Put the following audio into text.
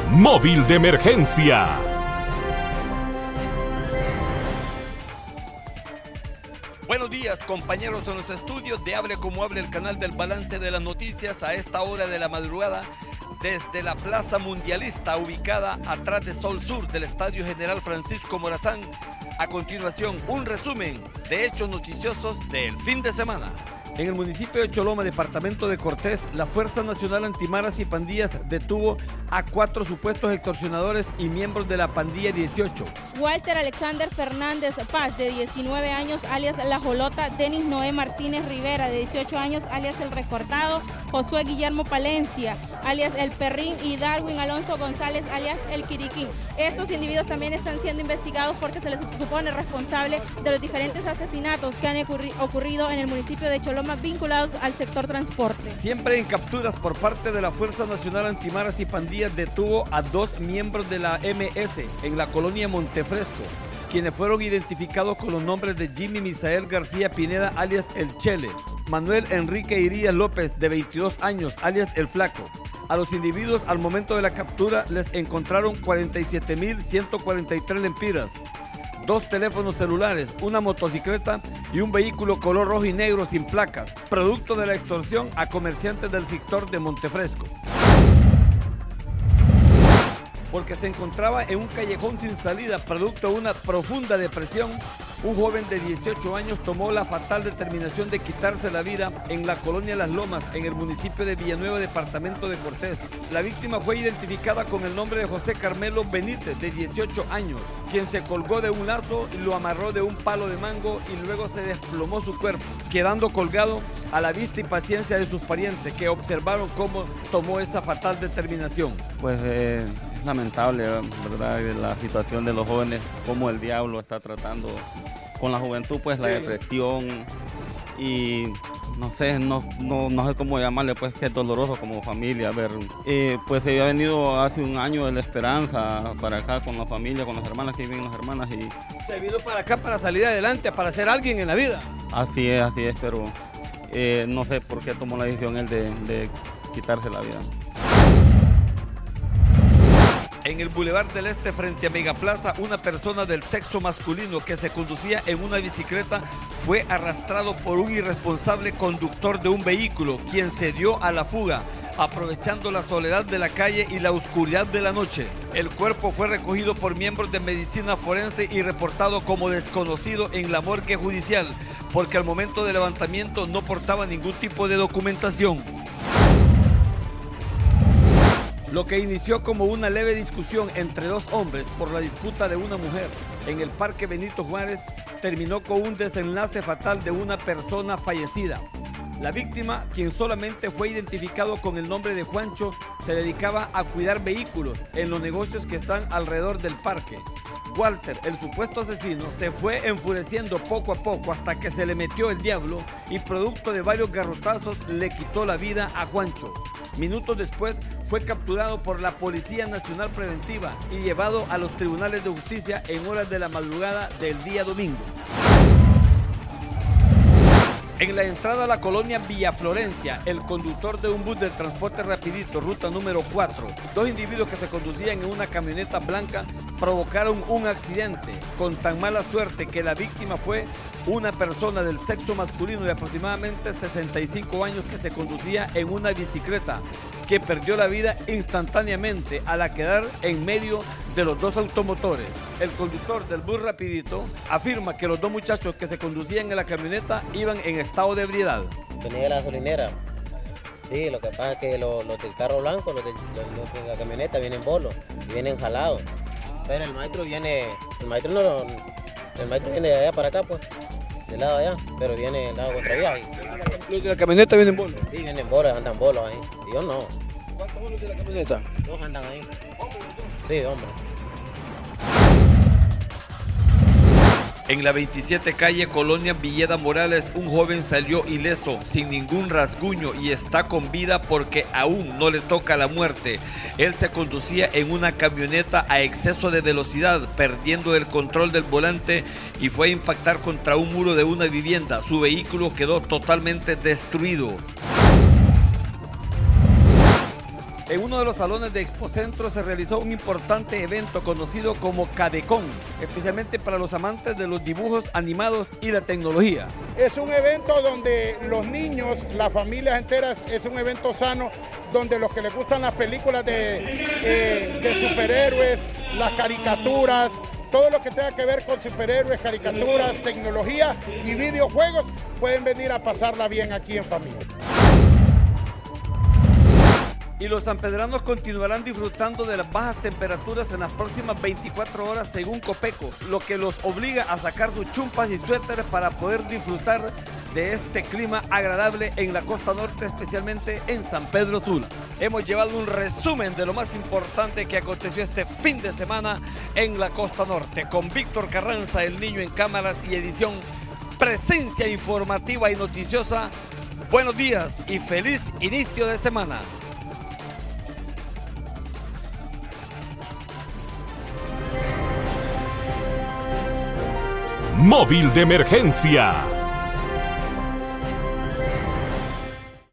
Móvil de emergencia. Buenos días, compañeros en los estudios de Hable Como Hable, el canal del balance de las noticias a esta hora de la madrugada desde la Plaza Mundialista ubicada atrás de Sol Sur del Estadio General Francisco Morazán. A continuación, un resumen de hechos noticiosos del fin de semana. En el municipio de Choloma, departamento de Cortés, la Fuerza Nacional Antimaras y Pandillas detuvo a 4 supuestos extorsionadores y miembros de la pandilla 18. Walter Alexander Fernández Paz, de 19 años, alias La Jolota. Denis Noé Martínez Rivera, de 18 años, alias El Recortado. Josué Guillermo Palencia, alias El Perrín. Y Darwin Alonso González, alias El Quiriquín. Estos individuos también están siendo investigados porque se les supone responsable de los diferentes asesinatos que han ocurrido en el municipio de Choloma, vinculados al sector transporte. Siempre en capturas por parte de la Fuerza Nacional Antimaras y Pandillas, detuvo a 2 miembros de la MS en la colonia Montefresco, quienes fueron identificados con los nombres de Jimmy Misael García Pineda, alias El Chele, Manuel Enrique Irías López, de 22 años, alias El Flaco. A los individuos al momento de la captura les encontraron 47.143 lempiras, 2 teléfonos celulares, una motocicleta y un vehículo color rojo y negro sin placas, producto de la extorsión a comerciantes del sector de Montefresco. Porque se encontraba en un callejón sin salida, producto de una profunda depresión, un joven de 18 años tomó la fatal determinación de quitarse la vida en la colonia Las Lomas, en el municipio de Villanueva, departamento de Cortés. La víctima fue identificada con el nombre de José Carmelo Benítez, de 18 años, quien se colgó de un lazo y lo amarró de un palo de mango y luego se desplomó su cuerpo, quedando colgado a la vista y paciencia de sus parientes, que observaron cómo tomó esa fatal determinación. Pues es lamentable, ¿verdad?, la situación de los jóvenes, cómo el diablo está tratando con la juventud, pues la depresión y no sé cómo llamarle, pues que es doloroso como familia ver. Pues se había venido hace un año de La Esperanza para acá con la familia, con las hermanas, que viven las hermanas, y se vino para acá para salir adelante, para ser alguien en la vida. Así es, pero no sé por qué tomó la decisión él de quitarse la vida. En el Boulevard del Este, frente a Megaplaza, una persona del sexo masculino que se conducía en una bicicleta fue arrastrado por un irresponsable conductor de un vehículo, quien se dio a la fuga, aprovechando la soledad de la calle y la oscuridad de la noche. El cuerpo fue recogido por miembros de medicina forense y reportado como desconocido en la morgue judicial, porque al momento del levantamiento no portaba ningún tipo de documentación. Lo que inició como una leve discusión entre 2 hombres por la disputa de una mujer en el Parque Benito Juárez terminó con un desenlace fatal de una persona fallecida. La víctima, quien solamente fue identificado con el nombre de Juancho, se dedicaba a cuidar vehículos en los negocios que están alrededor del parque. Walter, el supuesto asesino, se fue enfureciendo poco a poco hasta que se le metió el diablo y, producto de varios garrotazos, le quitó la vida a Juancho. Minutos después fue capturado por la Policía Nacional Preventiva y llevado a los tribunales de justicia en horas de la madrugada del día domingo. En la entrada a la colonia Villa Florencia, el conductor de un bus de transporte rapidito, ruta número 4, 2 individuos que se conducían en una camioneta blanca provocaron un accidente con tan mala suerte que la víctima fue una persona del sexo masculino de aproximadamente 65 años que se conducía en una bicicleta, que perdió la vida instantáneamente al quedar en medio de los 2 automotores. El conductor del bus rapidito afirma que los 2 muchachos que se conducían en la camioneta iban en estado de ebriedad. Venía de la gasolinera. Sí, lo que pasa es que los del carro blanco, los de la camioneta vienen bolos y vienen jalados. Pero el maestro viene de allá para acá, pues, del lado de allá, pero viene del lado contraviaje. ¿Los de la camioneta vienen bolos? Sí, vienen bolos, andan bolos ahí. Y yo no. ¿Cuántos bolos de la camioneta? 2 andan ahí. Sí, hombre. En la 27 calle Colonia Villeda Morales, un joven salió ileso, sin ningún rasguño, y está con vida porque aún no le toca la muerte. Él se conducía en una camioneta a exceso de velocidad, perdiendo el control del volante, y fue a impactar contra un muro de una vivienda. Su vehículo quedó totalmente destruido. En uno de los salones de Expocentro se realizó un importante evento conocido como CADECON, especialmente para los amantes de los dibujos animados y la tecnología. Es un evento donde los niños, las familias enteras, es un evento sano, donde los que les gustan las películas de superhéroes, las caricaturas, todo lo que tenga que ver con superhéroes, caricaturas, tecnología y videojuegos, pueden venir a pasarla bien aquí en familia. Y los sanpedranos continuarán disfrutando de las bajas temperaturas en las próximas 24 horas según Copeco, lo que los obliga a sacar sus chumpas y suéteres para poder disfrutar de este clima agradable en la costa norte, especialmente en San Pedro Sula. Hemos llevado un resumen de lo más importante que aconteció este fin de semana en la costa norte, con Víctor Carranza, el niño en cámaras y edición, presencia informativa y noticiosa. Buenos días y feliz inicio de semana. Móvil de emergencia.